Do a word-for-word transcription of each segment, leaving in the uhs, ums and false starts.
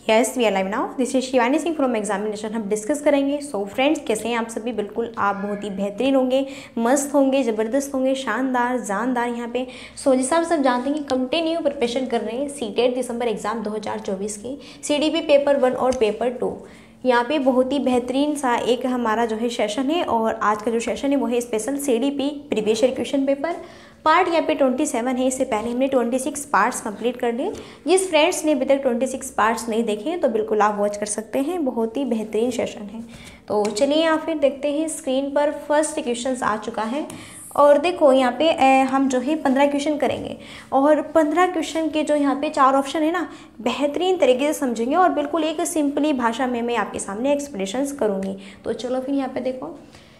Yes we are live now. This is Shivani Singh from examination. हम discuss करेंगे। So so, friends कैसे हैं आप सभी? बिल्कुल आप बहुत ही बेहतरीन होंगे, मस्त होंगे, ज़बरदस्त होंगे, शानदार जानदार यहाँ पे। सो so, जिस आप सब जानते हैं कि कंटिन्यू प्रिपरेशन कर रहे हैं सीटेट दिसंबर एग्जाम दो हज़ार चौबीस की, सीडीपी पेपर वन और पेपर टू। यहाँ पे बहुत ही बेहतरीन सा एक हमारा जो है सेशन है, और आज का जो सेशन है वो है special CDP previous year question paper part. यहाँ पे सत्ताईस है। इससे पहले हमने छब्बीस पार्ट्स कंप्लीट कर लिए। जिस फ्रेंड्स ने अभी तक छब्बीस पार्ट्स नहीं देखे हैं तो बिल्कुल आप वॉच कर सकते हैं, बहुत ही बेहतरीन सेशन है। तो चलिए यहाँ फिर देखते हैं। स्क्रीन पर फर्स्ट क्वेश्चन आ चुका है, और देखो यहाँ पे हम जो है पंद्रह क्वेश्चन करेंगे, और पंद्रह क्वेश्चन के जो यहाँ पे चार ऑप्शन है ना, बेहतरीन तरीके से समझेंगे, और बिल्कुल एक सिंपली भाषा में मैं आपके सामने एक्सप्लेनेशंस करूँगी। तो चलो फिर यहाँ पे देखो,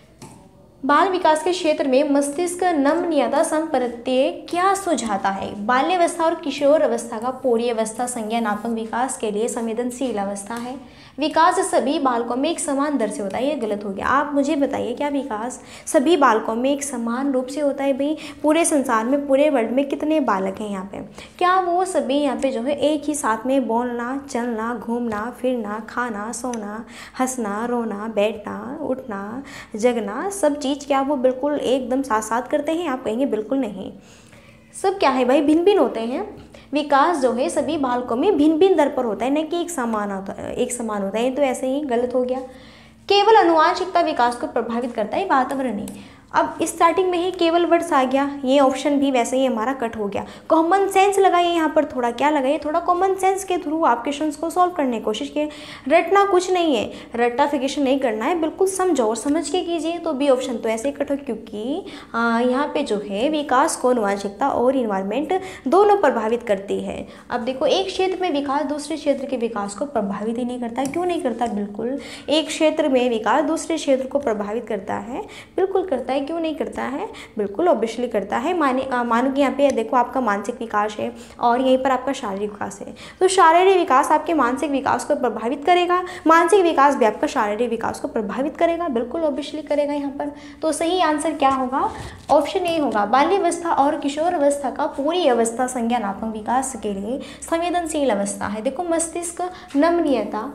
बाल विकास के क्षेत्र में मस्तिष्क नमनीयता संप्रत्यय क्या सुझाता है? बाल्यावस्था और किशोर अवस्था का पूरी अवस्था संज्ञानात्मक विकास के लिए संवेदनशील अवस्था है। विकास सभी बालकों में एक समान दर से होता है। ये गलत हो गया। आप मुझे बताइए, क्या विकास सभी बालकों में एक समान रूप से होता है? भाई पूरे संसार में, पूरे वर्ल्ड में कितने बालक हैं यहाँ पे? क्या वो सभी यहाँ पे जो है एक ही साथ में बोलना, चलना, घूमना, फिरना, खाना, सोना, हंसना, रोना, बैठना, उठना, जगना, सब चीज़ क्या वो बिल्कुल एकदम साथ साथ करते हैं? आप कहेंगे बिल्कुल नहीं। सब क्या है भाई, भिन्न भिन्न होते हैं। विकास जो है सभी बालकों में भिन्न भिन्न दर पर होता है, न कि एक समान होता है, एक समान होता है। तो ऐसे ही गलत हो गया। केवल अनुवांशिकता विकास को प्रभावित करता है, वातावरण नहीं। अब स्टार्टिंग में ही केवल वर्ड्स आ गया, ये ऑप्शन भी वैसे ही हमारा कट हो गया। कॉमन सेंस लगाइए यहाँ पर, थोड़ा क्या लगाइए, थोड़ा कॉमन सेंस के थ्रू आप क्वेश्चंस को सॉल्व करने की कोशिश कीजिए। रटना कुछ नहीं है, रट्टाफिकेशन नहीं करना है, बिल्कुल समझो और समझ के कीजिए। तो बी ऑप्शन तो ऐसे ही कट हो, क्योंकि यहाँ पे जो है विकास को अनुवांशिकता और इन्वायरमेंट दोनों प्रभावित करती है। अब देखो, एक क्षेत्र में विकास दूसरे क्षेत्र के विकास को प्रभावित ही नहीं करता। क्यों नहीं करता? बिल्कुल एक क्षेत्र में विकास दूसरे क्षेत्र को प्रभावित करता है, बिल्कुल करता है। क्यों नहीं करता है? बिल्कुल ऑब्वियसली करता है। माने मानो कि यहाँ पे देखो आपका मानसिक विकास है और यहीं पर आपका शारीरिक विकास है, तो शारीरिक विकास आपके मानसिक विकास को प्रभावित करेगा, मानसिक विकास भी आपका शारीरिक विकास को प्रभावित करेगा, बिल्कुल ऑब्वियसली करेगा यहाँ पर। तो सही आंसर क्या होगा? ऑप्शन ए होगा। बाल्यावस्था और किशोर अवस्था का पूरी अवस्था संज्ञानात्मक विकास के लिए संवेदनशील अवस्था है। देखो, मस्तिष्क नमनीयता,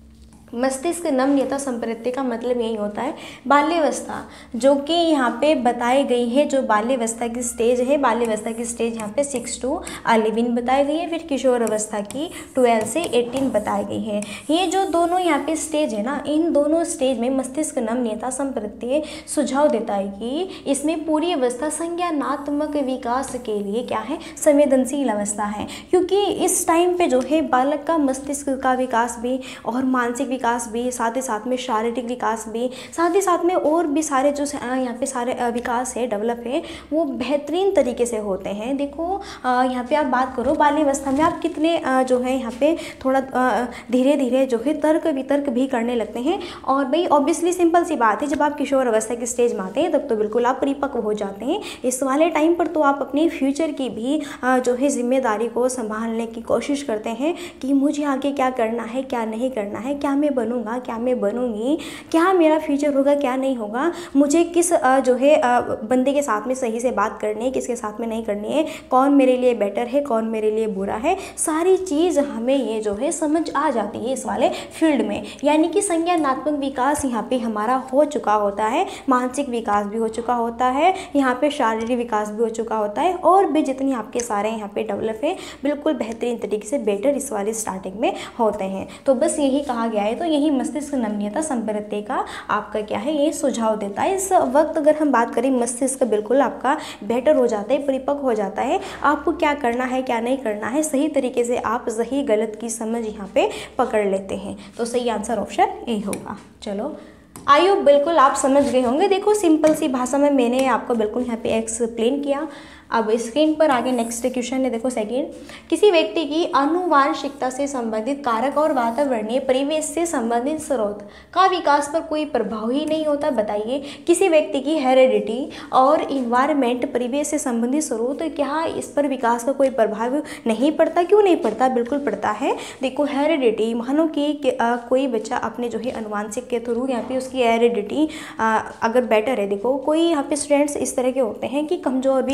मस्तिष्क नमनीयता संप्रत्यय का मतलब यही होता है बाल्यावस्था, जो कि यहाँ पे बताई गई है। जो बाल्यावस्था की स्टेज है, बाल्यावस्था की स्टेज यहाँ पे सिक्स टू अलेवन बताई गई है, फिर किशोर अवस्था की ट्वेल्व से एटीन बताई गई है। ये जो दोनों यहाँ पे स्टेज है ना, इन दोनों स्टेज में मस्तिष्क नमनीयता संप्रत्यय सुझाव देता है कि इसमें पूरी अवस्था संज्ञानात्मक विकास के लिए क्या है? संवेदनशील अवस्था है। क्योंकि इस टाइम पे जो है बालक का मस्तिष्क का विकास भी और मानसिक विकास भी, साथ ही साथ में शारीरिक विकास भी, साथ ही साथ में और भी सारे जो यहाँ पे सारे विकास है, डेवलप है, वो बेहतरीन तरीके से होते हैं। देखो यहाँ पे आप बात करो, बाल्यावस्था में आप कितने जो है यहाँ पे थोड़ा धीरे धीरे जो है तर्क वितर्क भी करने लगते हैं। और भाई ऑब्वियसली सिंपल सी बात है, जब आप किशोर अवस्था की स्टेज में आते हैं तब तो बिल्कुल आप परिपक्व हो जाते हैं। इस वाले टाइम पर तो आप अपने फ्यूचर की भी जो है जिम्मेदारी को संभालने की कोशिश करते हैं कि मुझे आगे क्या करना है, क्या नहीं करना है, क्या मैं बनूंगा, क्या मैं बनूंगी, क्या मेरा फ्यूचर होगा, क्या नहीं होगा, मुझे किस जो है बंदे के साथ में सही से बात करनी है, किसके साथ में नहीं करनी है, कौन मेरे लिए बेटर है, कौन मेरे लिए बुरा है, सारी चीज़ हमें ये जो है समझ आ जाती है इस वाले फील्ड में। यानी कि संज्ञानात्मक विकास यहाँ पे हमारा हो चुका होता है, मानसिक विकास भी हो चुका होता है, यहाँ पे शारीरिक विकास भी हो चुका होता है, और भी जितनी आपके सारे यहाँ पे डेवलप है बिल्कुल बेहतरीन तरीके से बेटर इस वाले स्टार्टिंग में होते हैं। तो बस यही कहा गया है। तो यही मस्तिष्क नमनीयता संप्रत्यय का आपका क्या है, ये सुझाव देता है। इस वक्त अगर हम बात करें, मस्तिष्क बिल्कुल आपका बेटर हो जाता है, परिपक्व हो जाता है। आपको क्या करना है, क्या नहीं करना है, सही तरीके से आप सही गलत की समझ यहाँ पे पकड़ लेते हैं। तो सही आंसर ऑप्शन ए होगा। चलो, आई होप बिल्कुल आप समझ गए होंगे। देखो, सिंपल सी भाषा में मैंने आपको बिल्कुल यहाँ पे एक्सप्लेन किया। अब स्क्रीन पर आगे नेक्स्ट क्वेश्चन है। देखो सेकंड, किसी व्यक्ति की आनुवांशिकता से संबंधित कारक और वातावरणीय परिवेश से संबंधित स्रोत का विकास पर कोई प्रभाव ही नहीं होता। बताइए, किसी व्यक्ति की हेरिडिटी और इन्वायरमेंट, परिवेश से संबंधित स्रोत, क्या इस पर विकास का कोई प्रभाव नहीं पड़ता? क्यों नहीं पड़ता? बिल्कुल पड़ता है। देखो, हेरिडिटी, मानो कि कोई बच्चा अपने जो है अनुवांशिक के थ्रू यहाँ पे उसकी हेरिडिटी अगर बेटर है। देखो, कोई यहाँ पे स्टूडेंट्स इस तरह के होते हैं कि कमज़ोर वीक होते हैं,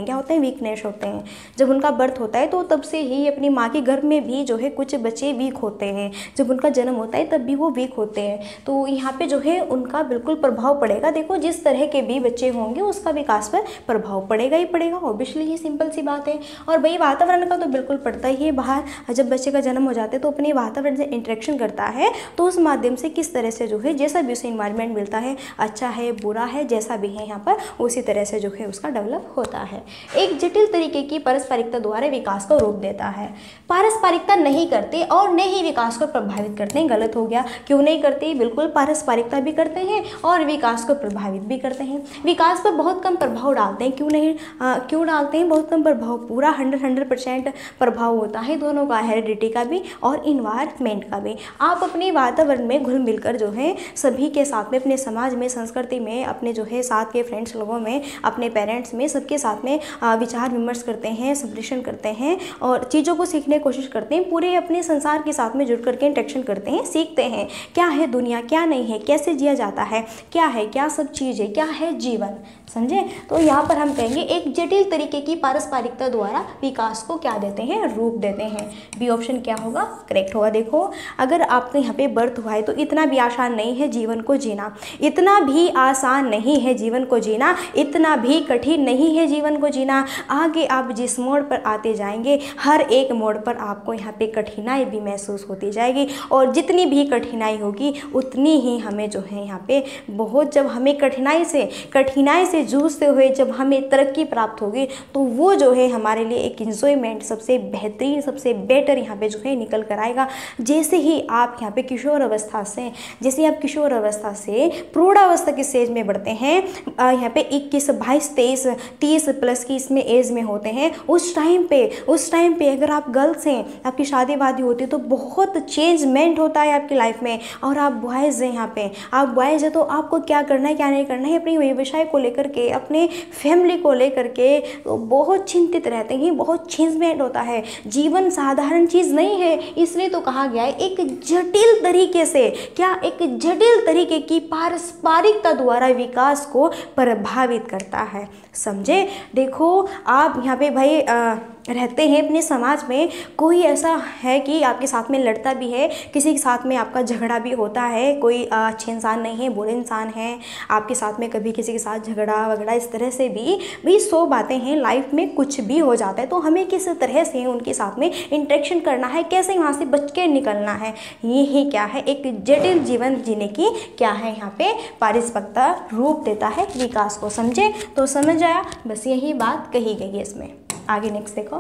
हैं, क्या होते हैं, वीकनेस होते हैं। जब उनका बर्थ होता है तो तब से ही अपनी माँ के गर्भ में भी जो है कुछ बच्चे वीक होते हैं, जब उनका जन्म होता है तब भी वो वीक होते हैं। तो यहाँ पे जो है उनका बिल्कुल प्रभाव पड़ेगा। देखो जिस तरह के भी बच्चे होंगे उसका विकास पर प्रभाव पड़ेगा ही पड़ेगा, ऑब्वियसली ये सिंपल सी बात है। और भाई वातावरण का तो बिल्कुल पड़ता ही है। बाहर जब बच्चे का जन्म हो जाता है तो अपने वातावरण से इंटरेक्शन करता है, तो उस माध्यम से किस तरह से जो है जैसा भी उसे इन्वायरमेंट मिलता है, अच्छा है बुरा है जैसा भी है यहाँ पर, उसी तरह से जो है उसका डेवलप होता है। एक जटिल तरीके की पारस्परिकता द्वारा विकास को रोक देता है। पारस्परिकता नहीं करते और न ही विकास को प्रभावित करते हैं, गलत हो गया। क्यों नहीं करते, बिल्कुल पारस्परिकता भी करते हैं और विकास को प्रभावित भी करते हैं। विकास पर बहुत कम प्रभाव डालते हैं, क्यों नहीं आ, क्यों डालते हैं बहुत कम प्रभाव, पूरा हंड्रेड हंड्रेड परसेंट प्रभाव होता है दोनों का, हेरिडिटी का भी और इन्वायरमेंट का भी। आप अपने वातावरण में घुल मिलकर जो है सभी के साथ में, अपने समाज में, संस्कृति में, अपने जो है साथ के फ्रेंड्स लोगों में, अपने पेरेंट्स में, सबके साथ में विचार विमर्श करते हैं, सब्लिशन करते हैं और चीज़ों को सीखने की कोशिश करते हैं। पूरे अपने संसार के साथ में जुड़ करके इंटरेक्शन करते हैं, सीखते हैं क्या है दुनिया, क्या नहीं है, कैसे जिया जाता है, क्या है, क्या सब चीज़ है, क्या है जीवन, समझे। तो यहाँ पर हम कहेंगे एक जटिल तरीके की पारस्परिकता द्वारा विकास को क्या देते हैं, रूप देते हैं। बी ऑप्शन क्या होगा, करेक्ट होगा। देखो अगर आपके यहाँ पे बर्थ हुआ है तो इतना भी आसान नहीं है जीवन को जीना, इतना भी आसान नहीं है जीवन को जीना, इतना भी कठिन नहीं है जीवन को जीना। आगे आप जिस मोड़ पर आते जाएंगे हर एक मोड़ पर आपको यहाँ पे कठिनाई भी महसूस होती जाएगी, और जितनी भी कठिनाई होगी उतनी ही हमें जो है यहाँ पे बहुत, जब हमें कठिनाई से कठिनाई से जूझते हुए जब हमें तरक्की प्राप्त होगी तो वो जो है हमारे लिए एक इंजॉयमेंट सबसे बेहतरीन, सबसे बेटर यहाँ पे जो है निकल कर आएगा। जैसे ही आप यहाँ पे किशोर अवस्था से जैसे आप किशोर अवस्था से प्रौढ़ावस्था की स्टेज में बढ़ते हैं, यहाँ पे इक्कीस बाईस तेईस तीस प्लस की इसमें एज में होते हैं, उस टाइम पे उस टाइम पे अगर आप गर्ल्स हैं, आपकी शादी वादी होती है तो बहुत चेंजमेंट होता है आपकी लाइफ में। और आप बॉयज़ हैं, यहाँ पे आप बॉयज़ हैं तो आपको क्या करना है क्या नहीं करना है, अपनी व्यवसाय को लेकर के, अपने फैमिली को लेकर के तो बहुत चिंतित रहते हैं, बहुत चेंजमेंट होता है। जीवन साधारण चीज़ नहीं है, इसलिए तो कहा गया है एक जटिल तरीके से, क्या एक जटिल तरीके की पारस्परिकता द्वारा विकास को प्रभावित करता है, समझे। देखो आप यहाँ पे भाई आ, रहते हैं अपने समाज में, कोई ऐसा है कि आपके साथ में लड़ता भी है, किसी के साथ में आपका झगड़ा भी होता है, कोई अच्छे इंसान नहीं है, बुरे इंसान हैं, आपके साथ में कभी किसी के साथ झगड़ा वगड़ा इस तरह से भी भी सौ बातें हैं, लाइफ में कुछ भी हो जाता है। तो हमें किस तरह से उनके साथ में इंटरेक्शन करना है, कैसे वहाँ से बच के निकलना है, ये ही क्या है एक जटिल जीवन जीने की क्या है यहाँ पे पारस्परिकता रूप देता है विकास को, समझे। तो समझ आया, बस यही बात कही गई है इसमें। आगे नेक्स्ट देखो,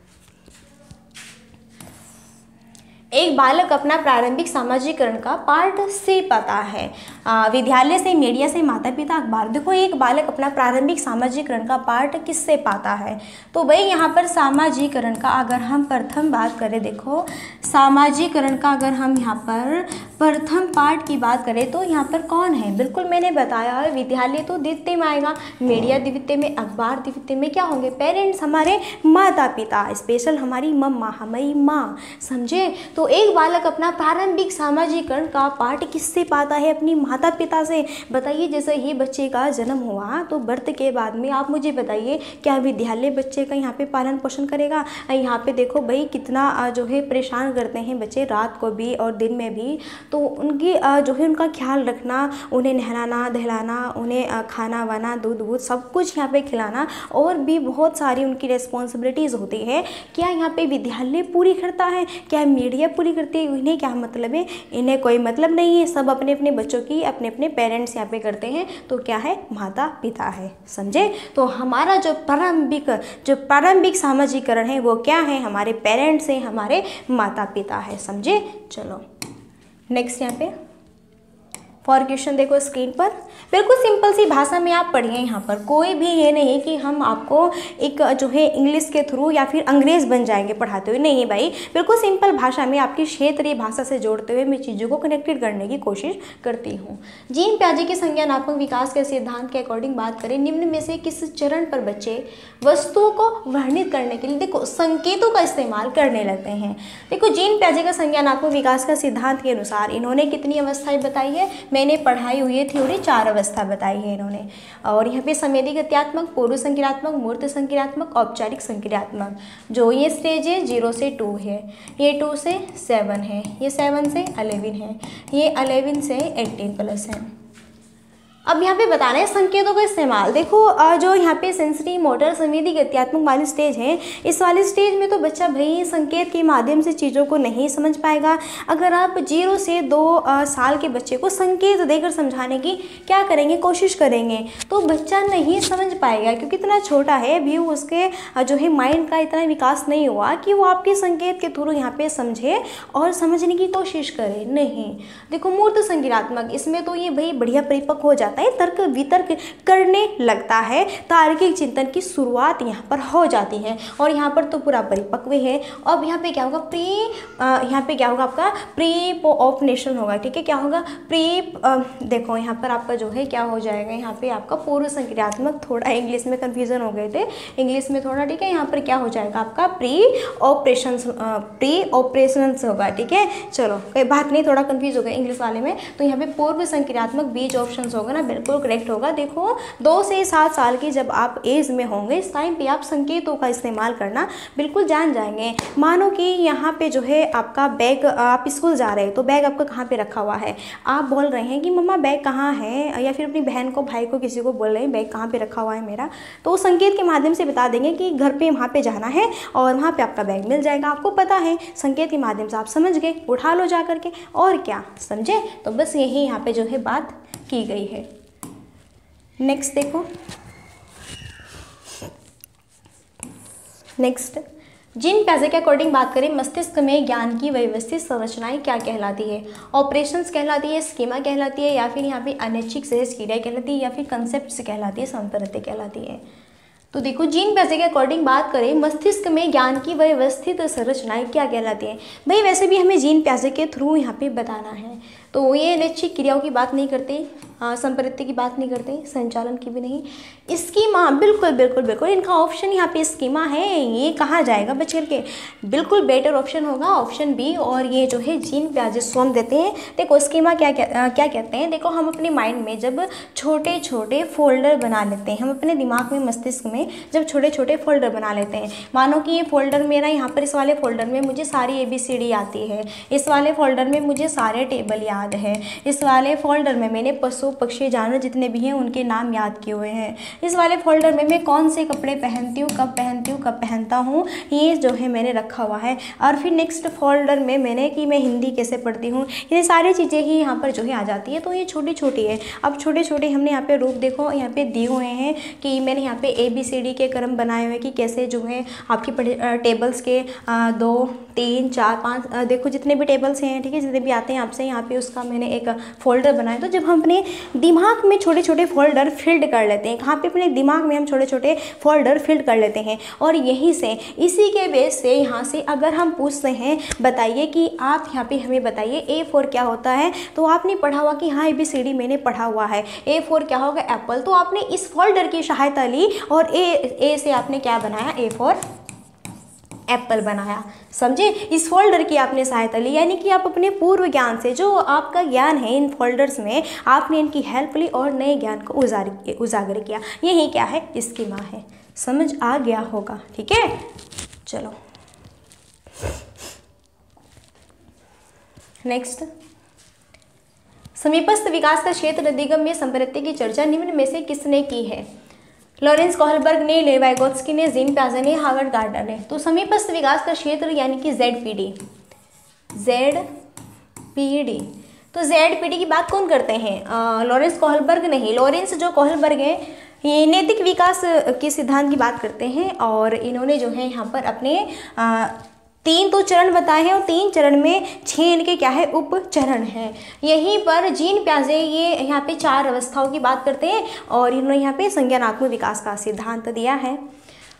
एक बालक अपना प्रारंभिक सामाजिकरण का पार्ट से पाता है, विद्यालय से, मीडिया से, माता पिता, अखबार। देखो एक बालक अपना प्रारंभिक सामाजिकरण का पार्ट किससे पाता है, तो भाई यहाँ पर सामाजिकरण का अगर हम प्रथम बात करें, देखो सामाजिकरण का अगर हम यहाँ पर प्रथम पार्ट की बात करें तो यहाँ पर कौन है, बिल्कुल मैंने बताया है, विद्यालय तो द्वितीय में आएगा, मीडिया द्वितीय में, अखबार द्वितीय में, क्या होंगे पेरेंट्स, हमारे माता पिता, स्पेशल हमारी मम्मा, हमारी माँ, समझे। तो एक बालक अपना प्रारंभिक सामाजिकरण का पाठ किससे पाता है, अपनी माता पिता से। बताइए जैसे ही बच्चे का जन्म हुआ तो बर्थ के बाद में आप मुझे बताइए क्या विद्यालय बच्चे का यहाँ पे पालन पोषण करेगा। यहाँ पे देखो भाई कितना जो है परेशान करते हैं बच्चे रात को भी और दिन में भी, तो उनकी जो है उनका ख्याल रखना, उन्हें नहलाना धहलाना, उन्हें खाना वाना दूध वूध सब कुछ यहाँ पे खिलाना, और भी बहुत सारी उनकी रिस्पॉन्सिबिलिटीज़ होती है। क्या यहाँ पे विद्यालय पूरी करता है, क्या मीडिया पूरी करती है, इन्हें क्या मतलब है, इन्हें कोई मतलब नहीं है, सब अपने अपने बच्चों की अपने अपने पेरेंट्स यहाँ पे करते हैं। तो क्या है, माता पिता है, समझे। तो हमारा जो प्रारंभिक जो प्रारंभिक सामाजिकरण है वो क्या है, हमारे पेरेंट्स हैं, हमारे माता पिता है, समझे। चलो नेक्स्ट यहाँ पे फॉर क्वेश्चन देखो स्क्रीन पर, बिल्कुल सिंपल सी भाषा में आप पढ़िए। यहाँ पर कोई भी ये नहीं कि हम आपको एक जो है इंग्लिश के थ्रू या फिर अंग्रेज बन जाएंगे पढ़ाते हुए, नहीं है भाई, बिल्कुल सिंपल भाषा में आपकी क्षेत्रीय भाषा से जोड़ते हुए मैं चीज़ों को कनेक्टेड करने की कोशिश करती हूँ। जीन प्याजे के संज्ञानात्मक विकास के सिद्धांत के अकॉर्डिंग बात करें, निम्न में से किस चरण पर बच्चे वस्तुओं को वर्णित करने के लिए देखो संकेतों का इस्तेमाल करने लगते हैं। देखो जीन प्याजे का संज्ञानात्मक विकास का सिद्धांत के अनुसार इन्होंने कितनी अवस्थाएं बताई है, मैंने पढ़ाई हुई है थ्योरी चार अवस्था बताई है इन्होंने। और यहाँ पे संवेदी गत्यात्मक, पूर्व संक्रियात्मक, मूर्त संक्रियात्मक, औपचारिक संक्रियात्मक। जो ये स्टेज है जीरो से टू है, ये टू से सेवन है, ये सेवन से अलेवन है, ये अलेवन से एटीन प्लस है। अब यहाँ पे बताना है संकेतों का इस्तेमाल। देखो जो यहाँ पे सेंसरी मोटर संवेदी गत्यात्मक वाली स्टेज है, इस वाली स्टेज में तो बच्चा भाई संकेत के माध्यम से चीज़ों को नहीं समझ पाएगा। अगर आप जीरो से दो आ, साल के बच्चे को संकेत देकर समझाने की क्या करेंगे, कोशिश करेंगे, तो बच्चा नहीं समझ पाएगा, क्योंकि इतना छोटा है अभी, उसके जो है माइंड का इतना विकास नहीं हुआ कि वो आपके संकेत के थ्रू यहाँ पे समझे और समझने की कोशिश करे। नहीं, देखो मूर्त संक्रियात्मक, इसमें तो ये भाई बढ़िया परिपक्व हो जाता है, तर्क वितर्क करने लगता है, तार्किक चिंतन की शुरुआत यहाँ पर हो जाती है और यहाँ पर तो पूरा परिपक्व है। अब यहाँ पे क्या होगा, प्री यहाँ पे क्या होगा आपका प्री ऑपरेशन होगा, ठीक है। क्या होगा, प्री देखो यहाँ पर आपका जो है क्या हो जाएगा, यहाँ पे आपका पूर्व संक्रियात्मक, थोड़ा इंग्लिश में कन्फ्यूजन हो गए थे इंग्लिश में थोड़ा, ठीक है। यहाँ पर क्या हो जाएगा आपका प्री ऑपरेशन, प्री ऑपरेशन होगा, ठीक है। चलो कोई बात नहीं, थोड़ा कन्फ्यूज हो गया इंग्लिश वाले में। तो यहाँ पे पूर्व संक्रियात्मक बीज ऑप्शन होगा ना, बिल्कुल करेक्ट होगा। देखो दो से सात साल की जब आप एज में होंगे, इस टाइम पे आप संकेतों का इस्तेमाल करना बिल्कुल जान जाएंगे। मानो कि यहाँ पे जो है आपका बैग, आप स्कूल जा रहे हैं तो बैग आपका कहाँ पे रखा हुआ है, आप बोल रहे हैं कि मम्मा बैग कहाँ है, या फिर अपनी बहन को, भाई को, किसी को बोल रहे हैं बैग कहाँ पे रखा हुआ है मेरा, तो उस संकेत के माध्यम से बता देंगे कि घर पे वहाँ पे जाना है और वहाँ पे आपका बैग मिल जाएगा। आपको पता है, संकेत के माध्यम से आप समझ गए, उठा लो जा करके, और क्या समझे। तो बस यही यहाँ पे जो है बात की गई है। नेक्स्ट देखो, नेक्स्ट जीन प्याजे के अकॉर्डिंग बात करें, मस्तिष्क में ज्ञान की व्यवस्थित संरचनाएं क्या कहलाती है। ऑपरेशंस कहलाती है, स्कीमा कहलाती है, या फिर यहाँ पे अनैच्छिक सहज क्रिया कहलाती है, या फिर कंसेप्ट्स कहलाती है, संपत्ति कहलाती है। तो देखो जीन प्याजे के अकॉर्डिंग बात करें, मस्तिष्क में ज्ञान की व्यवस्थित संरचनाएं क्या कहलाती हैं। भाई वैसे भी हमें जीन प्याजे के थ्रू यहाँ पे बताना है, तो ये अनैच्छिक क्रियाओं की बात नहीं करते, संपत्ति की बात नहीं करते, संचालन की भी नहीं। स्कीमा, बिल्कुल बिल्कुल बिल्कुल इनका ऑप्शन यहाँ पे स्कीमा है, ये कहाँ जाएगा बच्चे के, बिल्कुल बेटर ऑप्शन होगा ऑप्शन बी। और ये जो है जीन प्याजे हम देते हैं। देखो स्कीमा क्या क्या क्या कहते हैं, देखो हम अपने माइंड में जब छोटे छोटे फोल्डर बना लेते हैं, हम अपने दिमाग में, मस्तिष्क में जब छोटे छोटे फोल्डर बना लेते हैं, मानो कि ये फोल्डर मेरा, यहाँ पर इस वाले फोल्डर में मुझे सारी ए बी सी डी आती है, इस वाले फोल्डर में मुझे सारे टेबल याद है, इस वाले फोल्डर में मैंने पशु पक्षी जानवर जितने भी हैं उनके नाम याद किए हुए हैं, इस वाले फोल्डर में मैं कौन से कपड़े पहनती हूँ, कब पहनती हूँ, कब पहनता हूँ, ये जो है मैंने रखा हुआ है। और फिर नेक्स्ट फोल्डर में मैंने कि मैं हिंदी कैसे पढ़ती हूँ, ये सारी चीज़ें ही यहाँ पर जो है आ जाती है। तो ये छोटी छोटी है। अब छोटे छोटे हमने यहाँ पे रूप देखो यहाँ पे दिए हुए हैं कि मैंने यहाँ पे ए बी सी डी के क्रम बनाए हुए कि कैसे जो है आपकी टेबल्स के दो तीन चार पाँच देखो जितने भी टेबल्स हैं, ठीक है, जितने भी आते हैं आपसे, यहाँ पे उसका मैंने एक फोल्डर बनाया। तो जब हम अपने दिमाग में छोटे छोटे फोल्डर फिल्ड कर लेते हैं, कहाँ पे अपने दिमाग में हम छोटे छोटे फोल्डर फिल्ड कर लेते हैं, और यहीं से इसी के बेस से यहाँ से अगर हम पूछते हैं बताइए कि आप यहाँ पे हमें बताइए ए फोर क्या होता है, तो आपने पढ़ा हुआ कि हाँ ए बी सी डी मैंने पढ़ा हुआ है, ए फोर क्या होगा एप्पल, तो आपने इस फोल्डर की सहायता ली और ए ए से आपने क्या बनाया, ए फोर एप्पल बनाया। समझे, इस फोल्डर की आपने सहायता ली, यानी कि आप अपने पूर्व ज्ञान से जो आपका ज्ञान है इन फोल्डर्स में, आपने इनकी हेल्प ली और नए ज्ञान को उजागर उजागर किया। यही क्या है, स्कीमा है। समझ आ गया होगा, ठीक है। चलो नेक्स्ट, समीपस्थ विकास का क्षेत्र अधिगम्य संपत्ति की चर्चा निम्न में से किसने की है। लॉरेंस कोहलबर्ग ने, लेवाइगोत्स्की ने, जीन प्याजे ने, हार्वर्ड गार्डनर ने। तो समीपस्थ विकास का क्षेत्र यानी कि Z P D, Z P D. तो जेड पी डी की बात कौन करते हैं, लॉरेंस कोहलबर्ग नहीं। लॉरेंस जो कोहलबर्ग है ये नैतिक विकास के सिद्धांत की बात करते हैं, और इन्होंने जो है यहाँ पर अपने आ, तीन तो चरण बताए हैं, और तीन चरण में छह इनके क्या है, उप चरण हैं। यहीं पर जीन प्याजे ये यहाँ पे चार अवस्थाओं की बात करते हैं, और इन्होंने यहाँ पे संज्ञानात्मक विकास का सिद्धांत दिया है।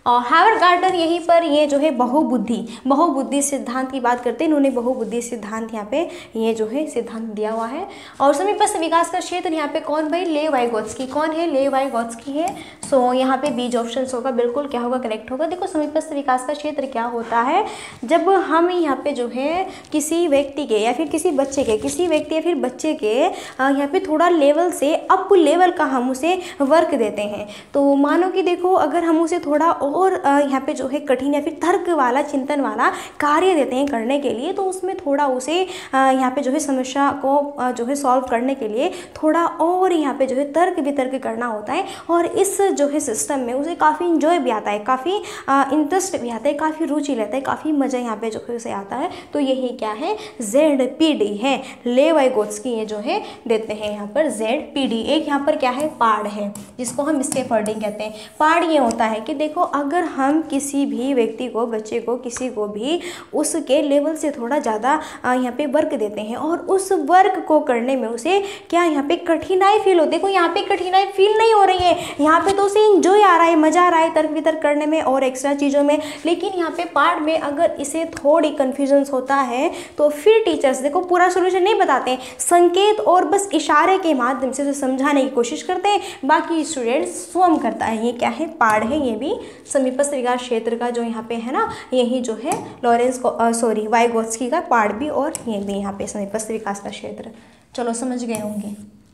और हावर्ड गार्डनर यहीं पर ये जो है बहुबुद्धि बहुबुद्धि सिद्धांत की बात करते हैं। इन्होंने बहुबुद्धि सिद्धांत यहाँ पे ये जो है सिद्धांत दिया हुआ है। और समीपस्थ विकास का क्षेत्र यहाँ पे कौन भाई, ले वाइगोत्स्की। कौन है, ले वाइगोत्स्की है। सो यहाँ पे बीज ऑप्शन होगा, बिल्कुल क्या होगा, करेक्ट होगा। देखो समीपस्थ विकास का क्षेत्र क्या होता है, जब हम यहाँ पे जो है किसी व्यक्ति के या फिर किसी बच्चे के किसी व्यक्ति या फिर बच्चे के यहाँ पे थोड़ा लेवल से अप लेवल का हम उसे वर्क देते हैं। तो मानो कि देखो अगर हम उसे थोड़ा और यहाँ पे जो है कठिन या फिर तर्क वाला चिंतन वाला कार्य देते हैं करने के लिए, तो उसमें थोड़ा उसे यहाँ पे जो है समस्या को जो है सॉल्व करने के लिए थोड़ा और यहाँ पे जो है तर्क वितर्क करना होता है। और इस जो है सिस्टम में उसे काफ़ी इंजॉय भी आता है, काफ़ी इंटरेस्ट भी आता है, काफ़ी रुचि लेता है, काफ़ी मज़ा यहाँ पे जो है उसे आता है। तो यही क्या है, जेड पी डी है। ले वाइगोत्स्की ये जो है देते हैं यहाँ पर जेड पी डी। एक यहाँ पर क्या है, पाड़ है, जिसको हम स्कैफोल्डिंग कहते हैं। पाड़ ये होता है कि देखो अगर हम किसी भी व्यक्ति को, बच्चे को, किसी को भी उसके लेवल से थोड़ा ज़्यादा यहाँ पे वर्क देते हैं और उस वर्क को करने में उसे क्या यहाँ पे कठिनाई फील होती है। देखो यहाँ पे कठिनाई फील नहीं हो रही है, यहाँ पे तो उसे इंजॉय आ रहा है, मज़ा आ रहा है तर्क वितर्क करने में और एक्स्ट्रा चीज़ों में। लेकिन यहाँ पे पार्ट में अगर इसे थोड़ी कन्फ्यूजन होता है तो फिर टीचर्स देखो पूरा सोल्यूशन नहीं बताते हैं, संकेत और बस इशारे के माध्यम से उसे समझाने की कोशिश करते हैं, बाकी स्टूडेंट्स स्वयं करता है। ये क्या है, पाड़ है। ये भी समीपस्थ विकास क्षेत्र का जो यहाँ पे है ना, यही जो है लॉरेंस को सॉरी वाइगोत्स्की का पाड़ भी और ये भी यहाँ पे समीपस्थ विकास का क्षेत्र। चलो समझ गए होंगे।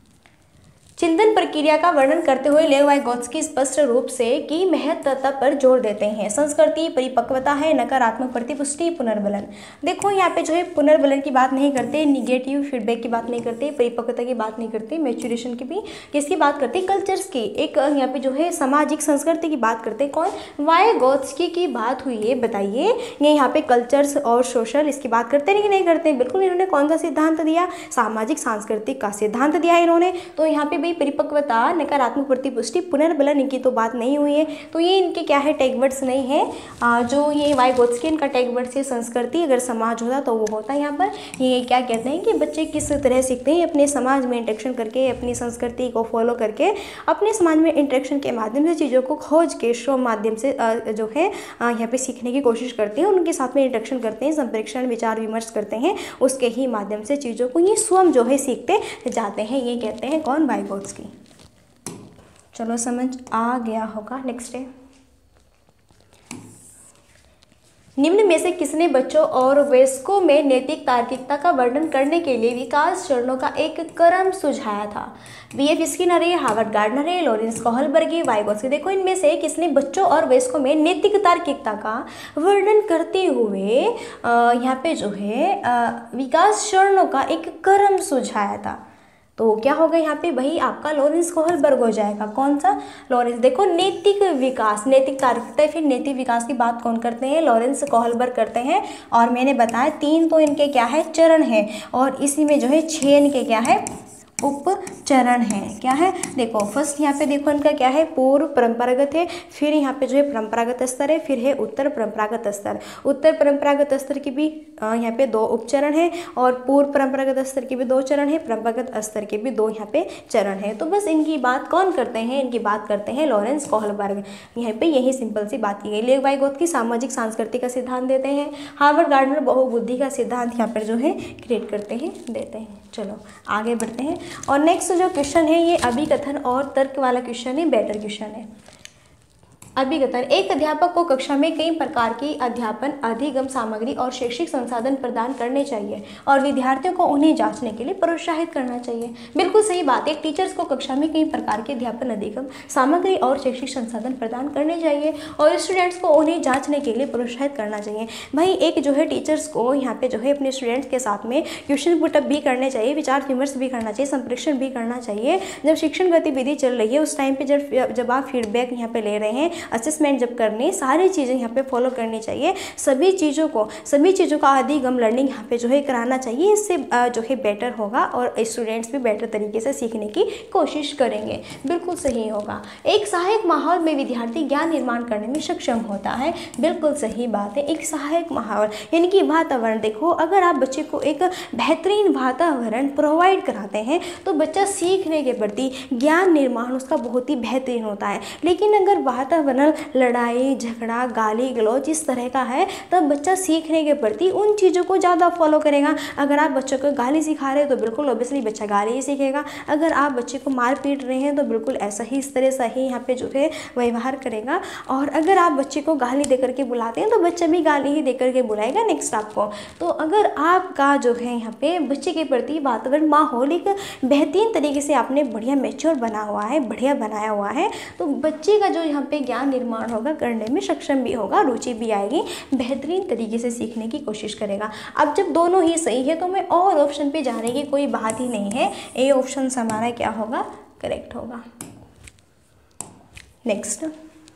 चिंतन प्रक्रिया का वर्णन करते हुए ले वाइगोत्स्की स्पष्ट रूप से की महत्वता पर जोर देते हैं। संस्कृति, परिपक्वता है, नकारात्मक प्रतिपुष्टि, पुनर्बलन। देखो यहाँ पे जो है पुनर्बलन की बात नहीं करते, निगेटिव फीडबैक की बात नहीं करते, परिपक्वता की बात नहीं करते, मैच्योरेशन की भी किसकी बात करते, कल्चर्स की, एक यहाँ पे जो है सामाजिक संस्कृति की बात करते। कौन, वाइगोत्स्की की बात हुई है, बताइए। ये यहाँ पे कल्चर्स और सोशल इसकी बात करते नहीं कि नहीं करते, बिल्कुल। इन्होंने कौन सा सिद्धांत दिया, सामाजिक सांस्कृतिक का सिद्धांत दिया इन्होंने। तो यहाँ पे परिपक्वता, नकारात्मक प्रतिपुष्टि, पुनर्बलन इनकी तो बात नहीं हुई है। तो ये इनके क्या है, टैग वर्ड्स नहीं है। जो ये वाइगोत्स्की इनका टैग वर्ड्स है संस्कृति, अगर समाज होता तो वो होता है यहाँ पर। ये क्या कहते हैं कि बच्चे किस तरह सीखते हैं, अपने समाज में इंटरेक्शन करके, अपनी संस्कृति को फॉलो करके, अपने समाज में इंटरेक्शन के माध्यम से चीज़ों को खोज के शो माध्यम से जो है यहाँ पे सीखने की कोशिश करते हैं, उनके साथ में इंटरेक्शन करते हैं, संप्रेक्षण, विचार विमर्श करते हैं, उसके ही माध्यम से चीज़ों को ये स्वयं जो है सीखते जाते हैं। ये कहते हैं कौन, वाइगोत्स्की। चलो समझ आ गया होगा। नेक्स्ट है, निम्न में से किसने बच्चों और वयस्कों में नैतिक तार्किकता का वर्णन करने के लिए विकास चरणों का एक क्रम सुझाया था। बी एफ स्किनर है, हावर्ड गार्डनर है, लॉरेंस कोहलबर्ग है, वाइगोत्स्की। देखो इनमें से किसने बच्चों और वयस्कों में नैतिक तार्किकता का वर्णन करते हुए यहाँ पे जो है आ, विकास चरणों का एक क्रम सुझाया था। तो क्या होगा यहाँ पे भाई, आपका लॉरेंस कोहलबर्ग हो जाएगा। कौन सा, लॉरेंस। देखो नैतिक विकास, नैतिक तार्किकता फिर नैतिक विकास की बात कौन करते हैं, लॉरेंस कोहलबर्ग करते हैं। और मैंने बताया तीन तो इनके क्या है, चरण है, और इसी में जो है छः इनके क्या है, उपचरण है। क्या है, देखो फर्स्ट यहाँ पे देखो इनका क्या है, पूर्व परंपरागत है, फिर यहाँ पे जो है परंपरागत स्तर है, फिर है उत्तर परंपरागत स्तर। उत्तर परंपरागत स्तर की भी यहाँ पे दो उपचरण है, और पूर्व परंपरागत स्तर के भी दो चरण है, परंपरागत स्तर के भी दो यहाँ पे चरण है। तो बस इनकी बात कौन करते हैं, इनकी बात करते हैं लॉरेंस कोहलबर्ग। यहाँ पे यही सिंपल सी बात की गई। ले वाइगोत्स्की सामाजिक सांस्कृतिक का सिद्धांत देते हैं, हार्वर्ड गार्डनर बहुबुद्धि का सिद्धांत यहाँ पर जो है क्रिएट करते हैं, देते हैं। चलो आगे बढ़ते हैं। और नेक्स्ट जो क्वेश्चन है ये अभिकथन और तर्क वाला क्वेश्चन है, बेटर क्वेश्चन है। अभिकथन, एक अध्यापक को कक्षा में कई प्रकार की अध्यापन, अधिगम सामग्री और शैक्षिक संसाधन प्रदान करने चाहिए और विद्यार्थियों को उन्हें जांचने के लिए प्रोत्साहित करना चाहिए। बिल्कुल सही बात है, टीचर्स को कक्षा में कई प्रकार के अध्यापन, अधिगम सामग्री और शैक्षिक संसाधन प्रदान करने चाहिए और स्टूडेंट्स को उन्हें जाँचने के लिए प्रोत्साहित करना चाहिए। भाई एक जो है टीचर्स को यहाँ पे जो है अपने स्टूडेंट्स के साथ में क्वेश्चन पुटअप भी करने चाहिए, विचार विमर्श भी करना चाहिए, संप्रेक्षण भी करना चाहिए। जब शिक्षण गतिविधि चल रही है उस टाइम पे जब जब आप फीडबैक यहाँ पे ले रहे हैं, असेसमेंट जब करनी, सारी चीज़ें यहाँ पे फॉलो करनी चाहिए। सभी चीज़ों को सभी चीज़ों का अधिगम लर्निंग यहाँ पे जो है कराना चाहिए। इससे जो है बेटर होगा और स्टूडेंट्स भी बेटर तरीके से सीखने की कोशिश करेंगे। बिल्कुल सही होगा। एक सहायक माहौल में विद्यार्थी ज्ञान निर्माण करने में सक्षम होता है। बिल्कुल सही बात है, एक सहायक माहौल यानी कि वातावरण। देखो अगर आप बच्चे को एक बेहतरीन वातावरण प्रोवाइड कराते हैं तो बच्चा सीखने के प्रति ज्ञान निर्माण उसका बहुत ही बेहतरीन होता है। लेकिन अगर वातावरण इंटरनल लड़ाई झगड़ा गाली गलौज इस तरह का है, तब बच्चा सीखने के प्रति उन चीज़ों को ज़्यादा फॉलो करेगा। अगर आप बच्चों को गाली सिखा रहे हैं तो बिल्कुल ऑब्वियसली बच्चा गाली ही सीखेगा। अगर आप बच्चे को मार पीट रहे हैं तो बिल्कुल ऐसा ही इस तरह से ही यहाँ पे जो है व्यवहार करेगा। और अगर आप बच्चे को गाली दे करके बुलाते हैं तो बच्चा भी गाली ही दे करके बुलाएगा नेक्स्ट आपको। तो अगर आपका जो है यहाँ पे बच्चे के प्रति वातावरण माहौल एक बेहतरीन तरीके से आपने बढ़िया मैच्योर बना हुआ है, बढ़िया बनाया हुआ है, तो बच्चे का जो यहाँ पे ज्ञान निर्माण होगा करने में सक्षम भी होगा, रुचि भी आएगी, बेहतरीन तरीके से सीखने की कोशिश करेगा। अब जब दोनों ही सही है तो मैं और ऑप्शन पे जाने की कोई बात ही नहीं है, ए ऑप्शन हमारा क्या होगा, करेक्ट होगा। नेक्स्ट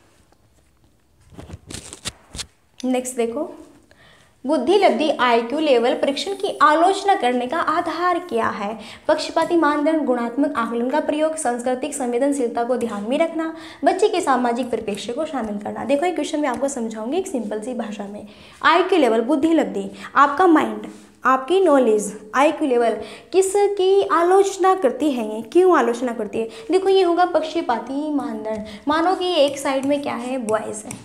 नेक्स्ट देखो, बुद्धि लब्धि आईक्यू लेवल परीक्षण की आलोचना करने का आधार क्या है? पक्षपाती मानदंड, गुणात्मक आकलन का प्रयोग, सांस्कृतिक संवेदनशीलता को ध्यान में रखना, बच्चे के सामाजिक परिप्रेक्ष्य को शामिल करना। देखो ये क्वेश्चन मैं आपको समझाऊंगी एक सिंपल सी भाषा में। आईक्यू लेवल बुद्धि लब्धि, आपका माइंड, आपकी नॉलेज, आईक्यू लेवल किसकी आलोचना करती है? ये क्यों आलोचना करती है? देखो ये होगा पक्षपाती मानदंड। मानो कि एक साइड में क्या है, बॉयज़ है,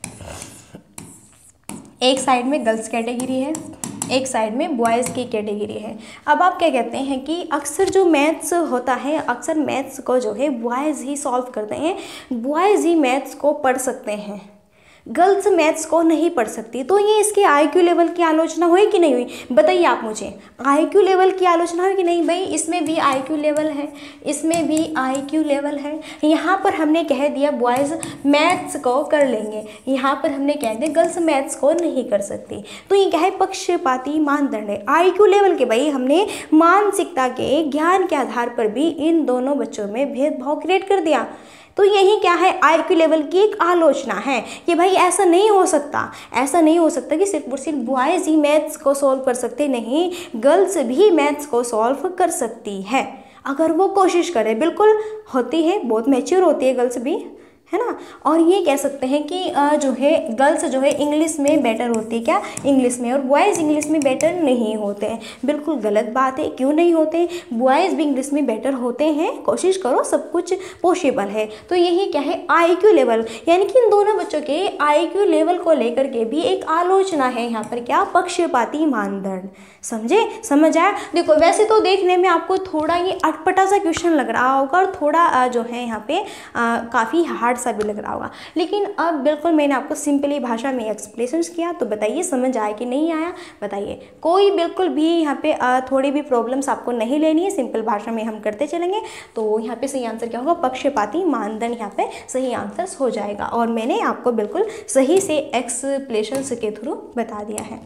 एक साइड में गर्ल्स कैटेगरी है, एक साइड में बॉयज़ की कैटेगरी है। अब आप क्या कहते हैं कि अक्सर जो मैथ्स होता है, अक्सर मैथ्स को जो है बॉयज़ ही सॉल्व करते हैं, बॉयज़ ही मैथ्स को पढ़ सकते हैं, गर्ल्स मैथ्स को नहीं पढ़ सकती। तो ये इसके आईक्यू लेवल की आलोचना हुई कि नहीं हुई? बताइए आप मुझे, आईक्यू लेवल की आलोचना हुई कि नहीं? भाई इसमें भी आईक्यू लेवल है, इसमें भी आईक्यू लेवल है। यहाँ पर हमने कह दिया बॉयज़ मैथ्स को कर लेंगे, यहाँ पर हमने कह दिया गर्ल्स मैथ्स को नहीं कर सकती। तो ये क्या है, पक्षपाती मानदंड है आईक्यू लेवल के। भाई हमने मानसिकता के ज्ञान के आधार पर भी इन दोनों बच्चों में भेदभाव क्रिएट कर दिया। तो यही क्या है, आईक्यू लेवल की एक आलोचना है कि भाई ऐसा नहीं हो सकता, ऐसा नहीं हो सकता कि सिर्फ और सिर्फ बॉयज़ ही मैथ्स को सॉल्व कर सकते, नहीं, गर्ल्स भी मैथ्स को सॉल्व कर सकती है अगर वो कोशिश करे। बिल्कुल होती है, बहुत मैच्योर होती है गर्ल्स भी, है ना। और ये कह सकते हैं कि जो है गर्ल्स जो है इंग्लिश में बेटर होती है, क्या, इंग्लिश में, और बॉयज़ इंग्लिश में बेटर नहीं होते हैं। बिल्कुल गलत बात है, क्यों नहीं होते, बॉयज़ भी इंग्लिश में बेटर होते हैं, कोशिश करो, सब कुछ पॉसिबल है। तो यही क्या है, आईक्यू लेवल, यानी कि इन दोनों बच्चों के आईक्यू लेवल को लेकर के भी एक आलोचना है यहाँ पर, क्या, पक्षपाती मानदंड। समझे, समझ आया? देखो वैसे तो देखने में आपको थोड़ा ये अटपटा सा क्वेश्चन लग रहा होगा और थोड़ा जो है यहाँ पे काफ़ी हार्ड सा भी लग रहा होगा, लेकिन अब बिल्कुल मैंने आपको सिंपली भाषा में एक्सप्लेनेशन किया, तो बताइए समझ आया कि नहीं आया? बताइए, कोई बिल्कुल भी यहाँ पे थोड़ी भी प्रॉब्लम्स आपको नहीं लेनी है, सिंपल भाषा में हम करते चलेंगे। तो यहाँ पे सही आंसर क्या होगा, पक्षपाती मानदंड यहाँ पे सही आंसर हो जाएगा, और मैंने आपको बिल्कुल सही से एक्सप्लेनेशन के थ्रू बता दिया है।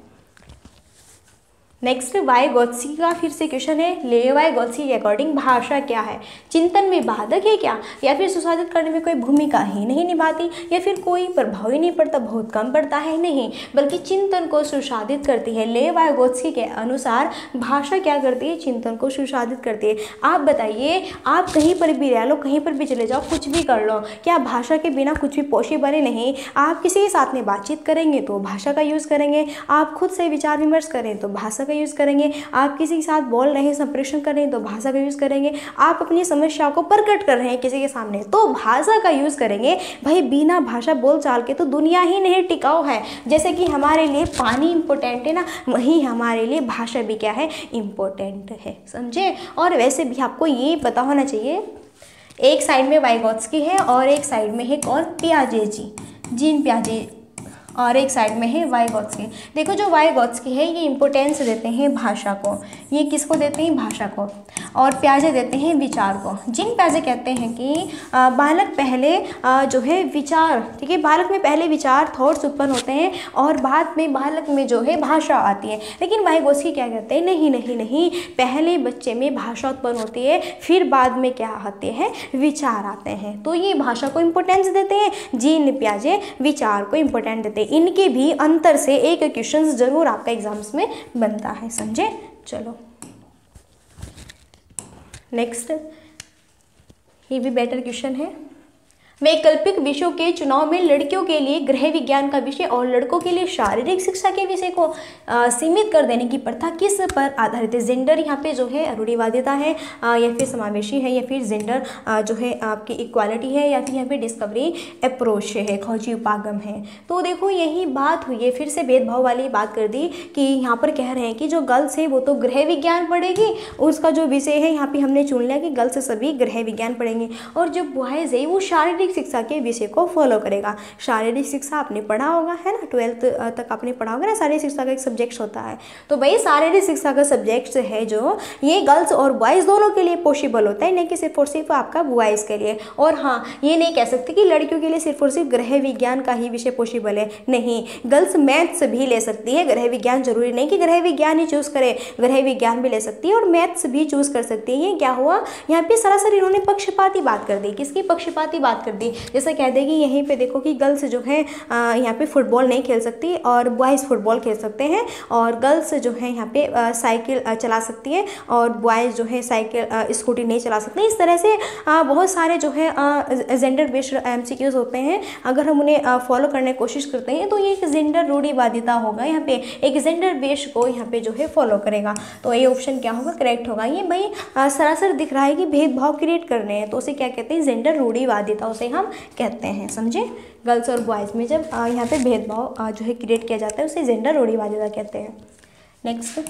नेक्स्ट वाइगोत्स्की का फिर से क्वेश्चन है, ले वाइगोत्स्की के अकॉर्डिंग भाषा क्या है? चिंतन में बाधक है क्या, या फिर सुसाधित करने में कोई भूमिका ही नहीं निभाती, या फिर कोई प्रभाव ही नहीं पड़ता, बहुत कम पड़ता है? नहीं, बल्कि चिंतन को सुसाधित करती है। ले वाइगोत्स्की के अनुसार भाषा क्या करती है, चिंतन को सुसाधित करती है। आप बताइए, आप कहीं पर भी रह लो, कहीं पर भी चले जाओ, कुछ भी कर लो, क्या भाषा के बिना कुछ भी पॉसिबल है? नहीं। आप किसी के साथ में बातचीत करेंगे तो भाषा का यूज़ करेंगे, आप खुद से विचार विमर्श करें तो भाषा का यूज़ करेंगे, आप किसी के साथ बोल रहे हैं, संप्रेषण कर रहे हैं तो भाषा का यूज़ करेंगे, आप अपनी समस्या को प्रकट कर रहे हैं किसी के सामने तो भाषा का यूज़ करेंगे। भाई बिना भाषा बोल चाल के तो दुनिया ही नहीं टिकाऊ है। जैसे कि हमारे लिए पानी इम्पोर्टेंट है ना, वहीं हमारे लिए भाषा भी क्या है, इम्पोर्टेंट है, समझे। और वैसे भी आपको ये पता होना चाहिए, एक साइड में वाइगोत्स्की है और एक साइड में है कौन, पियाजे जी, जीन पियाजे, और एक साइड में है वाइगोत्स्की। देखो जो वाइगोत्स्की है ये इम्पोर्टेंस देते हैं भाषा को, ये किसको देते हैं, भाषा को, और पियाजे देते हैं विचार को। जिन पियाजे कहते हैं कि बालक पहले आ, जो है विचार, ठीक है, बालक में पहले विचार थॉट्स उत्पन्न होते हैं और बाद में बालक में जो है भाषा आती है। लेकिन वाइगोत्स्की क्या कहते हैं, नहीं नहीं नहीं, पहले बच्चे में भाषा उत्पन्न होती है, फिर बाद में क्या आते हैं, विचार आते हैं। तो ये भाषा को इम्पोर्टेंस देते हैं, जीन पियाजे विचार को इम्पोर्टेंस देते हैं। इनके भी अंतर से एक क्वेश्चन जरूर आपका एग्जाम्स में बनता है, समझे। चलो नेक्स्ट, ये भी बेटर क्वेश्चन है। वैकल्पिक विषयों के चुनाव में लड़कियों के लिए गृह विज्ञान का विषय और लड़कों के लिए शारीरिक शिक्षा के विषय को आ, सीमित कर देने की प्रथा किस पर आधारित है? जेंडर यहाँ पे जो है रूढ़िवादिता है आ, या फिर समावेशी है, या फिर जेंडर आ, जो है आपकी इक्वालिटी है, या फिर यहाँ पे डिस्कवरी अप्रोच है, खोजी उपागम है। तो देखो यही बात हुई है, फिर से भेदभाव वाली बात कर दी कि यहाँ पर कह रहे हैं कि जो गर्ल्स है वो तो गृह विज्ञान पढ़ेगी, उसका जो विषय है यहाँ पे हमने चुन लिया कि गर्ल्स सभी गृह विज्ञान पढ़ेंगे, और जो बॉयज है वो शारीरिक शिक्षा के विषय को फॉलो करेगा। शारीरिक शिक्षा आपने पढ़ा होगा है ना, ट्वेल्थ तक आपने पढ़ा होगा ना, शारीरिक शिक्षा का एक सब्जेक्ट होता है। तो भाई शारीरिक शिक्षा का सब्जेक्ट है जो ये गर्ल्स और बॉयज़ दोनों के लिए पॉसिबल होता है, नहीं कि सिर्फ और सिर्फ आपका बॉयज़ के लिए। और हाँ, ये नहीं कह सकते कि लड़कियों के लिए सिर्फ और सिर्फ गृह विज्ञान का ही विषय पॉसिबल है, नहीं, गर्ल्स मैथ्स भी ले सकती है, गृह विज्ञान जरूरी नहीं कि गृह विज्ञान ही चूज़ करे, गृह विज्ञान भी ले सकती है और मैथ्स भी चूज़ कर सकती है। ये क्या हुआ, यहाँ पे सरासर इन्होंने पक्षपाती बात कर दी। किसकी पक्षपाती बात कर दी? जैसे कह देगी यहीं पे देखो कि गर्ल्स जो है यहाँ पे फुटबॉल नहीं खेल सकती और बॉयज़ फुटबॉल खेल सकते हैं, और गर्ल्स जो है यहाँ पे साइकिल चला सकती है और बॉयज़ जो है साइकिल स्कूटी नहीं चला सकते। इस तरह से बहुत सारे जो है जेंडर बेस्ड एमसीक्यूज होते हैं, अगर हम उन्हें फॉलो करने की कोशिश करते हैं तो ये एक जेंडर रूढ़िवादिता होगा, यहाँ पे एक जेंडर बेस्ड को यहाँ पे जो है फॉलो करेगा। तो ये ऑप्शन क्या होगा, करेक्ट होगा। ये भाई सरासर दिख रहा है कि भेदभाव क्रिएट करने हैं, तो उसे क्या कहते हैं, जेंडर रूढ़िवादिता उसे हम कहते हैं, समझे। गर्ल्स और बॉयज़ में जब यहाँ पे भेदभाव जो है क्रिएट किया जाता है उसे जेंडर रूढ़िवादिता कहते हैं। नेक्स्ट,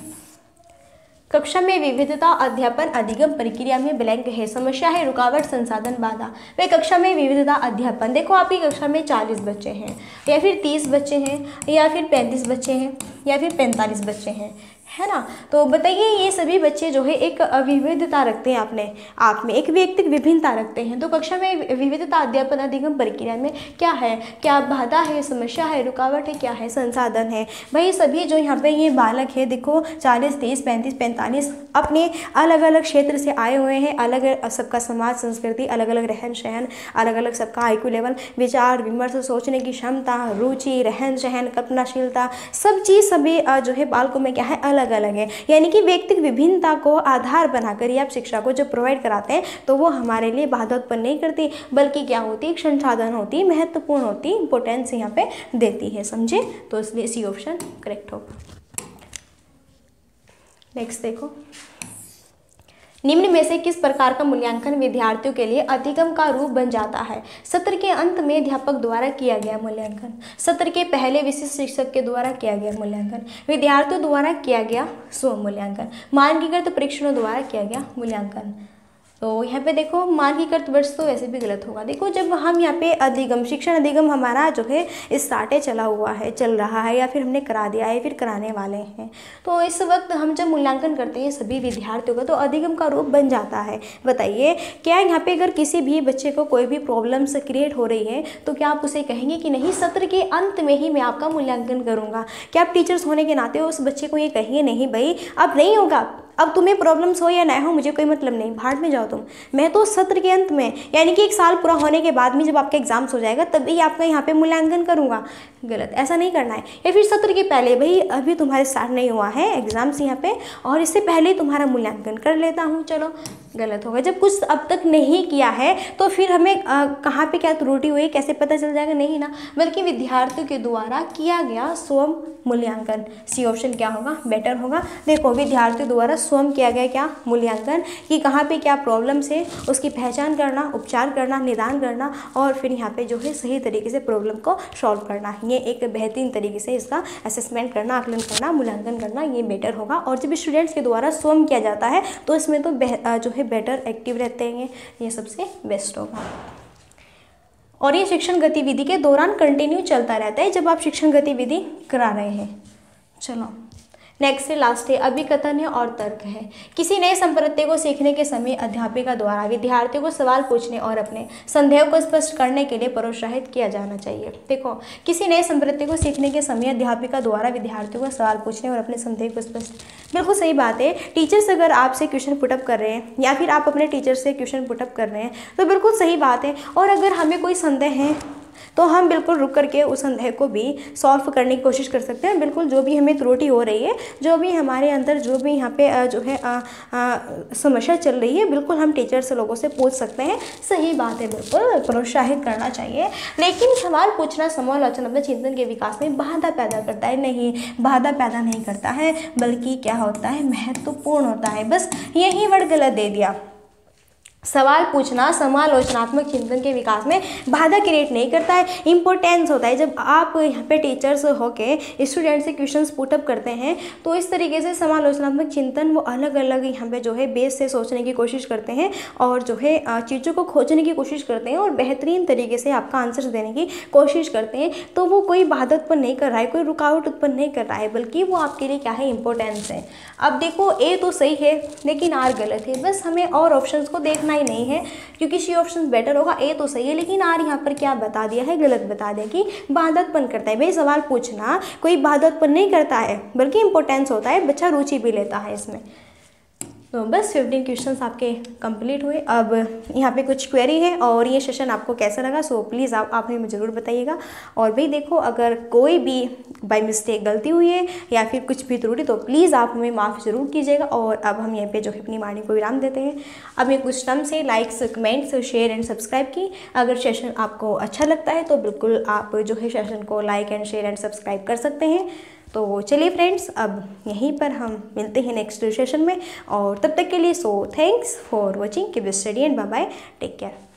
कक्षा में विविधता अध्यापन अधिगम प्रक्रिया में ब्लैंक है, समस्या है, रुकावट, संसाधन, बाधा। वे कक्षा में विविधता अध्यापन, देखो आपकी कक्षा में चालीस बच्चे हैं या फिर तीस बच्चे हैं या फिर पैंतीस बच्चे हैं या फिर पैंतालीस बच्चे हैं, है ना। तो बताइए ये सभी बच्चे जो है एक विविधता रखते हैं, अपने आप में एक व्यक्तिक विभिन्नता रखते हैं। तो कक्षा में विविधता अध्यापन अधिगम प्रक्रिया में क्या है, क्या बाधा है, समस्या है, रुकावट है, क्या है, संसाधन है। भाई सभी जो यहाँ पे ये बालक है, देखो चालीस, तीस, पैंतीस, पैंतालीस अपने अलग अलग क्षेत्र से आए हुए हैं, अलग सबका समाज संस्कृति, अलग अलग रहन सहन, अलग अलग सबका आई क्यू लेवल, विचार विमर्श, सोचने की क्षमता, रुचि, रहन सहन, कल्पनाशीलता, सब चीज़ सभी जो है बालकों में क्या है, अलग अलग है। यानी कि व्यक्तिगत विभिन्नता को आधार बनाकर ही आप शिक्षा को जो प्रोवाइड कराते हैं तो वो हमारे लिए बाधा उत्पन्न नहीं करती, बल्कि क्या होती है, एक संसाधन होती, महत्वपूर्ण होती, इंपोर्टेंस यहाँ पे देती है, समझे। तो इसलिए सी ऑप्शन करेक्ट होगा। नेक्स्ट देखो, निम्न में से किस प्रकार का मूल्यांकन विद्यार्थियों के लिए अधिगम का रूप बन जाता है? सत्र के अंत में अध्यापक द्वारा किया गया मूल्यांकन, सत्र के पहले विशिष्ट शिक्षक के द्वारा किया गया मूल्यांकन, विद्यार्थियों द्वारा किया गया स्व मूल्यांकन, मानकीकृत परीक्षणों द्वारा किया गया मूल्यांकन। तो यहाँ पे देखो मानकीकृत वर्ष तो वैसे भी गलत होगा। देखो जब हम यहाँ पे अधिगम, शिक्षण अधिगम हमारा जो है स्टार्टे चला हुआ है, चल रहा है, या फिर हमने करा दिया है, फिर कराने वाले हैं, तो इस वक्त हम जब मूल्यांकन करते हैं सभी विद्यार्थियों का तो अधिगम का रूप बन जाता है। बताइए क्या यहाँ पे अगर किसी भी बच्चे को कोई भी प्रॉब्लम्स क्रिएट हो रही है तो क्या आप उसे कहेंगे कि नहीं सत्र के अंत में ही मैं आपका मूल्यांकन करूँगा? क्या आप टीचर्स होने के नाते उस बच्चे को ये कहिए नहीं भाई अब नहीं होगा, अब तुम्हें प्रॉब्लम्स हो या ना हो मुझे कोई मतलब नहीं, भाड़ में जाओ तुम, मैं तो सत्र के अंत में यानी कि एक साल पूरा होने के बाद में जब आपका एग्जाम्स हो जाएगा तभी आपका यहाँ पे मूल्यांकन करूँगा? गलत, ऐसा नहीं करना है। या फिर सत्र के पहले, भाई अभी तुम्हारे स्टार्ट नहीं हुआ है एग्जाम्स यहाँ पे और इससे पहले तुम्हारा मूल्यांकन कर लेता हूँ, चलो, गलत होगा। जब कुछ अब तक नहीं किया है तो फिर हमें कहाँ पे क्या त्रुटि हुई कैसे पता चल जाएगा? नहीं ना, बल्कि विद्यार्थियों के द्वारा किया गया स्वयं मूल्यांकन। सी ऑप्शन क्या होगा, बेटर होगा। देखो विद्यार्थियों द्वारा स्वयं किया गया क्या मूल्यांकन, कि कहाँ पे क्या प्रॉब्लम्स है उसकी पहचान करना, उपचार करना, निदान करना और फिर यहाँ पे जो है सही तरीके से प्रॉब्लम को सॉल्व करना। ये एक बेहतरीन तरीके से इसका असेसमेंट करना, आकलन करना, मूल्यांकन करना, ये बेटर होगा। और जब स्टूडेंट्स के द्वारा स्वयं किया जाता है तो इसमें तो जो है बेटर एक्टिव रहते हैं, ये सबसे बेस्ट होगा। और ये शिक्षण गतिविधि के दौरान कंटिन्यू चलता रहता है जब आप शिक्षण गतिविधि करा रहे हैं। चलो नेक्स्ट है, लास्ट है, अभिकथन है और तर्क है। किसी नए संप्रत्यय को सीखने के समय अध्यापिका द्वारा विद्यार्थियों को सवाल पूछने और अपने संदेह को स्पष्ट करने के लिए प्रोत्साहित किया जाना चाहिए। देखो किसी नए संप्रत्यय को सीखने के समय अध्यापिका द्वारा विद्यार्थियों को सवाल पूछने और अपने संदेह को स्पष्ट, बिल्कुल सही बात है। टीचर्स अगर आपसे क्वेश्चन पुटअप कर रहे हैं या फिर आप अपने टीचर से क्वेश्चन पुटअप कर रहे हैं तो बिल्कुल सही बात है। और अगर हमें कोई संदेह है तो हम बिल्कुल रुक करके उस संदेह को भी सॉल्व करने की कोशिश कर सकते हैं। बिल्कुल जो भी हमें त्रुटि हो रही है, जो भी हमारे अंदर जो भी यहाँ पे जो है आ, आ, समस्या चल रही है, बिल्कुल हम टीचर से लोगों से पूछ सकते हैं। सही बात है, बिल्कुल प्रोत्साहित करना चाहिए। लेकिन सवाल पूछना समालोचनात्मक चिंतन के विकास में बाधा पैदा करता है? नहीं, बाधा पैदा नहीं करता है, बल्कि क्या होता है, महत्वपूर्ण होता है। बस यही वर्ड गलत दे दिया। सवाल पूछना समालोचनात्मक चिंतन के विकास में बाधा क्रिएट नहीं करता है, इंपॉर्टेंस होता है। जब आप यहाँ पे टीचर्स होके स्टूडेंट से क्वेश्चंस पुटअप करते हैं तो इस तरीके से समालोचनात्मक चिंतन वो अलग अलग यहाँ पे जो है बेस से सोचने की कोशिश करते हैं और जो है चीज़ों को खोजने की कोशिश करते हैं और बेहतरीन तरीके से आपका आंसर देने की कोशिश करते हैं। तो वो कोई बाधा उत्पन्न नहीं कर रहा है, कोई रुकावट उत्पन्न नहीं कर रहा है, बल्कि वो आपके लिए क्या है, इंपॉर्टेंस है। अब देखो ए तो सही है लेकिन आर गलत है, बस हमें और ऑप्शंस को देखना ही नहीं है, क्योंकि सी ऑप्शन बेटर होगा। ए तो सही है लेकिन आर यहाँ पर क्या बता दिया है, गलत बता दिया कि बाधा उत्पन्न करता है। भाई सवाल पूछना कोई बाधा उत्पन्न नहीं करता है, बल्कि इंपॉर्टेंस होता है, बच्चा रुचि भी लेता है इसमें। तो बस फिफ्टीन क्वेश्चंस आपके कंप्लीट हुए। अब यहाँ पे कुछ क्वेरी है और ये सेशन आपको कैसा लगा, सो प्लीज़ आप आप हमें ज़रूर बताइएगा। और भाई देखो, अगर कोई भी बाय मिस्टेक गलती हुई है या फिर कुछ भी त्रुटि तो प्लीज़ आप हमें माफ़ ज़रूर कीजिएगा। और अब हम यहाँ पे जो है अपनी वाणी को विराम देते हैं। अब ये कुछ टर्म्स है, likes, comments, share and subscribe की। अगर सेशन आपको अच्छा लगता है तो बिल्कुल आप जो है सेशन को like and share and subscribe कर सकते हैं। तो चलिए फ्रेंड्स, अब यहीं पर हम मिलते हैं नेक्स्ट सेशन में, और तब तक के लिए so thanks for watching, keep study and bye bye, take care.